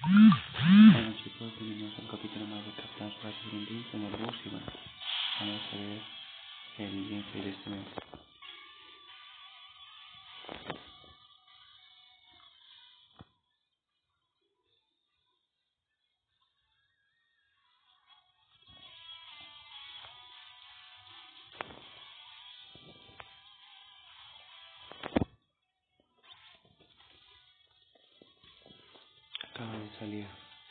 Bueno chicos, bienvenidos a un capítulo más de Capitán Subasa Grinding en el bus y bueno, vamos a ver el gameplay de este mes. Acaba de salir.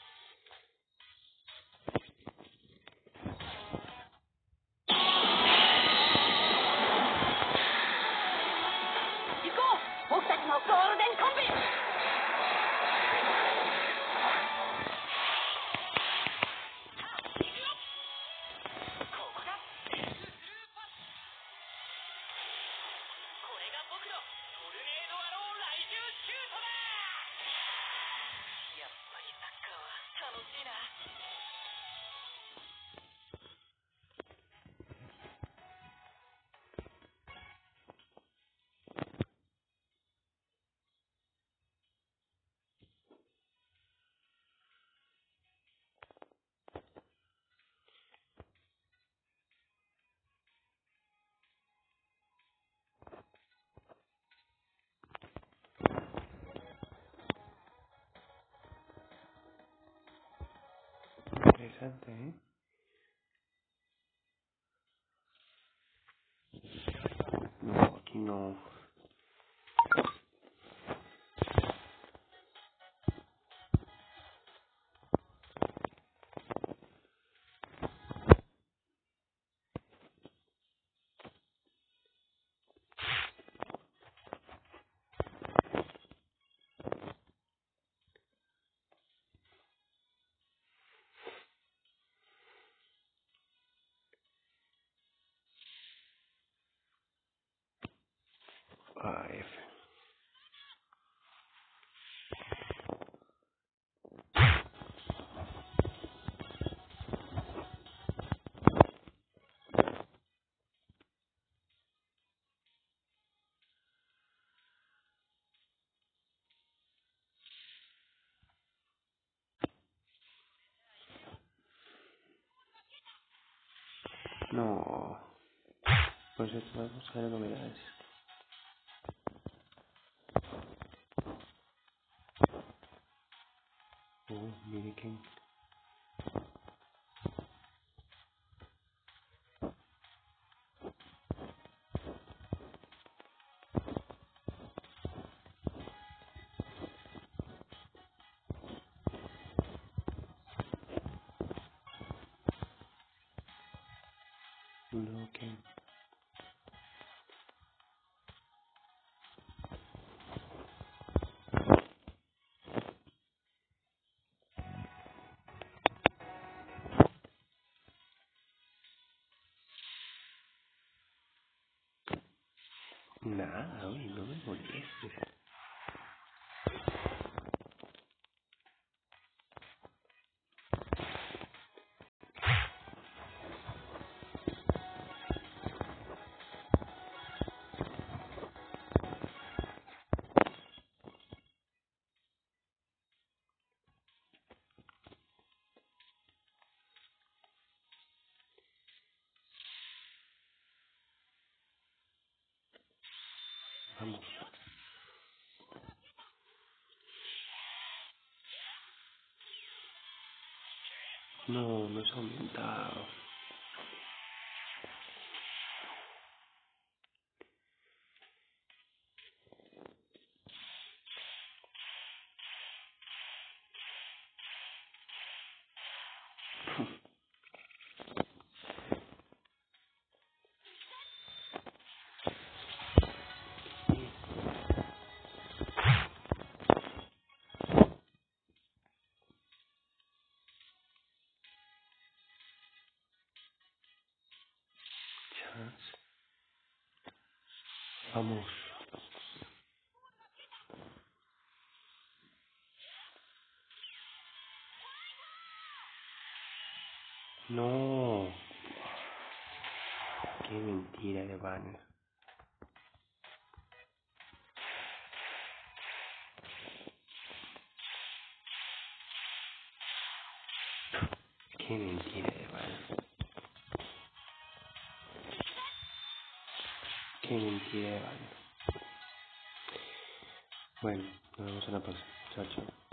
Interesante, ¿eh? No, aquí no. AF. No. Pues esto vamos a ver novedades. Mire quién. No, quién. Nada, oye, no me molestes. Vamos. No, no se ha aumentado. Chance. Vamos. No. Qué mentira de banner. Qué mentira, Evan. Qué mentira, Evan. Bueno, nos vemos en la próxima. Chao, chao.